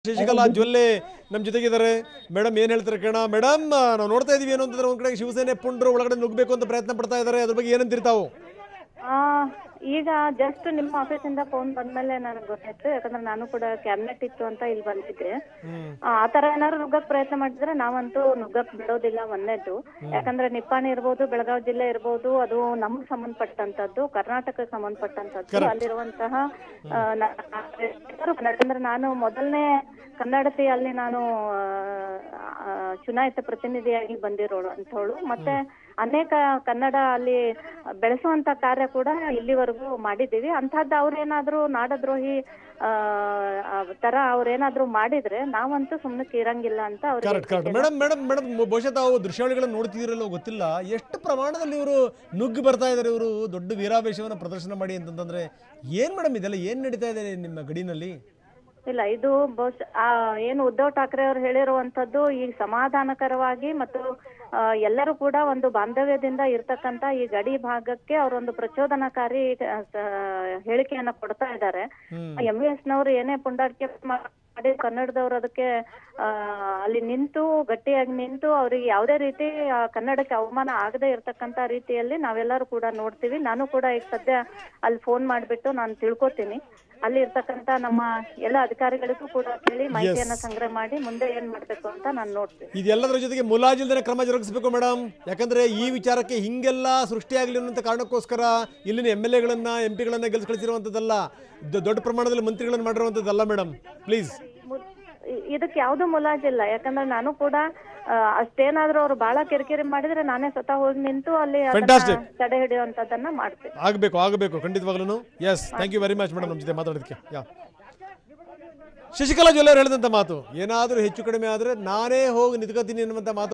ಶಶಿಕಲಾ ಜೊಲ್ಲೆ ನಮ್ಮ ಜೊತೆಗಿದ್ದಾರೆ ಮೇಡಮ್ ಏನು ಹೇಳ್ತಾರೆ ಕೇಳೋಣ ಮೇಡಮ್ ನಾವು ನೋಡ್ತಾ ಇದೀವಿ ಏನು ಅಂತಂದ್ರೆ ಒಂದ್ ಕಡೆ ಶಿವಸೇನೆ ಪುಂಡ್ರು ಒಳಗಡೆ ನುಗ್ಗಬೇಕು ಅಂತ ಪ್ರಯತ್ನ ಪಡ್ತಾ ಇದ್ದಾರೆ ಅದ್ರ ಬಗ್ಗೆ ಏನಂತಿರ್ತಾವು ಈಗ ಜಸ್ಟ್ ನಿಮ್ಮ ಆಫೀಸಿಂದ ಫೋನ್ ಬಂದ್ಮೇಲೆ ನನಗೆ ಗೊತ್ತಾಯ್ತು ಯಾಕಂದ್ರೆ ನಾನು ಕೂಡ ಕ್ಯಾಬಿನೆಟ್ ಇತ್ತು ಅಂತ ಇಲ್ಲಿ ಬಂದಿದ್ದೆ ಆ ತರ ಏನಾದ್ರು ನುಗ್ಗಕ್ ಪ್ರಯತ್ನ ಮಾಡಿದ್ರೆ ನಾವಂತೂ ನುಗ್ಗಕ್ ಬಿಡೋದಿಲ್ಲ ಒಂದೇದು ಯಾಕಂದ್ರೆ ನಿಪ್ಪಾಣಿ ಇರ್ಬೋದು ಬೆಳಗಾವಿ ಜಿಲ್ಲೆ ಇರ್ಬೋದು ಅದು ನಮ್ಗೆ ಸಂಬಂಧಪಟ್ಟಂತದ್ದು ಕರ್ನಾಟಕಕ್ಕೆ ಸಂಬಂಧಪಟ್ಟಂತದ್ದು ಅಲ್ಲಿರುವಂತಹ ಯಾಕಂದ್ರೆ ನಾನು ಮೊದಲನೇ ಕನ್ನಡತಿ ಅಲ್ಲಿ ನಾನು ಚುನಾಯಿತ ಪ್ರತಿನಿಧಿಯಾಗಿ ಬಂದಿರೋಳು ಅಂತವಳು ಮತ್ತೆ ಅನೇಕ ಕನ್ನಡ ಅಲ್ಲಿ ಬೆಳೆಸುವಂತ ಕಾರ್ಯ ಕೂಡ ಇಲ್ಲಿವರೆಗೂ ಮಾಡಿದ್ದೀವಿ ಅಂತಹದ್ದು ಅವ್ರೇನಾದ್ರೂ ನಾಡದ್ರೋಹಿ ತರ ಅವ್ರೇನಾದ್ರೂ ಮಾಡಿದ್ರೆ ನಾವಂತೂ ಸುಮ್ಮನೆ ಇರಂಗಿಲ್ಲ ಅಂತ ಅವ್ರಿಗೆ ಮೇಡಮ್ ಮೇಡಮ್ ಮೇಡಮ್ ಬಹುಶಃ ತಾವು ದೃಶ್ಯಾವಳಿಗಳನ್ನ ನೋಡ್ತಿದಿರಲ್ಲ ಗೊತ್ತಿಲ್ಲ ಎಷ್ಟು ಪ್ರಮಾಣದಲ್ಲಿ ಇವರು ನುಗ್ಗಿ ಬರ್ತಾ ಇದ್ದಾರೆ ಇವರು ದೊಡ್ಡ ವೀರಾವೇಶವನ್ನ ಪ್ರದರ್ಶನ ಮಾಡಿ ಅಂತಂದ್ರೆ ಏನ್ ಮೇಡಮ್ ಇದೆಲ್ಲ ಏನ್ ನಡೀತಾ ಇದೆ ನಿಮ್ಮ ಗಡಿನಲ್ಲಿ ಇಲ್ಲ ಇದು ಏನು ಉದ್ಧವ್ ಠಾಕ್ರೆ ಅವರು ಹೇಳಿರುವಂತದ್ದು ಈ ಸಮಾಧಾನಕರವಾಗಿ ಮತ್ತು ಎಲ್ಲರೂ ಕೂಡ ಒಂದು ಬಾಂಧವ್ಯದಿಂದ ಇರ್ತಕ್ಕಂತ ಈ ಗಡಿ ಭಾಗಕ್ಕೆ ಅವರೊಂದು ಪ್ರಚೋದನಕಾರಿ ಹೇಳಿಕೆಯನ್ನ ಕೊಡ್ತಾ ಇದ್ದಾರೆ MVS ನವರು ಏನೇ ಪುಂಡಾಟಿಕೆ ಮಾಡಿ ಕನ್ನಡದವ್ರು ಅದಕ್ಕೆ ಅಲ್ಲಿ ನಿಂತು ಗಟ್ಟಿಯಾಗಿ ನಿಂತು ಅವ್ರಿಗೆ ಯಾವುದೇ ರೀತಿ ಕನ್ನಡಕ್ಕೆ ಅವಮಾನ ಆಗದೆ ಇರ್ತಕ್ಕಂತ ರೀತಿಯಲ್ಲಿ ನಾವೆಲ್ಲರೂ ಕೂಡ ನೋಡ್ತೀವಿ ನಾನು ಕೂಡ ಈಗ ಸದ್ಯ ಅಲ್ಲಿ ಫೋನ್ ಮಾಡ್ಬಿಟ್ಟು ನಾನು ತಿಳ್ಕೊತೀನಿ ಅಲ್ಲಿ ಇರ್ತಕ್ಕಂತ ನಮ್ಮ ಎಲ್ಲ ಅಧಿಕಾರಿಗಳಿಗೂ ಕೂಡ ಕೇಳಿ ಮಾಹಿತಿಯನ್ನ ಸಂಗ್ರಹ ಮಾಡಿ ಮುಂದೆ ಏನ್ ಮಾಡ್ಬೇಕು ಅಂತ ನಾನು ನೋಡ್ತೀನಿ ಇದೆಲ್ಲದರ ಜೊತೆಗೆ ಮುಲಾಜಿಲ್ದೇ ಕ್ರಮ ಜರುಗಿಸಬೇಕು ಮೇಡಮ್ ಯಾಕಂದ್ರೆ ಈ ವಿಚಾರಕ್ಕೆ ಹಿಂಗೆಲ್ಲ ಸೃಷ್ಟಿಯಾಗಲಿ ಅನ್ನೋ ಕಾರಣಕ್ಕೋಸ್ಕರ ಇಲ್ಲಿನ MLAಗಳನ್ನ MP ಗಳನ್ನ ಗೆಲ್ಸ್ ಕಳಿಸಿರುವಂತದ್ದಲ್ಲ ದೊಡ್ಡ ಪ್ರಮಾಣದಲ್ಲಿ ಮಂತ್ರಿಗಳನ್ನ ಮಾಡಿರುವಂತದ್ದಲ್ಲ ಮೇಡಮ್ ಪ್ಲೀಸ್ ಇದಕ್ಕೆ ಯಾವ್ದು ಮುಲಾಜಿಲ್ಲ ಯಾಕಂದ್ರೆ ನಾನು ಕೂಡ ಅಷ್ಟೇನಾದ್ರೂ ಅವ್ರು ಬಹಳ ಕಿರಿಕಿರಿ ಮಾಡಿದ್ರೆ ನಾನೇ ಸ್ವತಃ ಹೋಗಿ ನಿಂತು ಅಲ್ಲಿ ತಡೆ ಹಿಡಿಯುವಂತದನ್ನ ಮಾಡ್ತೀನಿ ಆಗಬೇಕು ಖಂಡಿತವಾಗ್ಲೂ yes thank you very much madam ನಮ್ಮ ಜೊತೆ ಮಾತಾಡೋದಕ್ಕೆ ಶಶಿಕಲಾ ಜೊಲ್ಲೆ ಹೇಳಿದಂತ ಮಾತು ಏನಾದ್ರೂ ಹೆಚ್ಚು ಕಡಿಮೆ ಆದ್ರೆ ನಾನೇ ಹೋಗಿ ನಿಂತ್ಕೋತೀನಿ ಅನ್ನುವಂತ ಮಾತು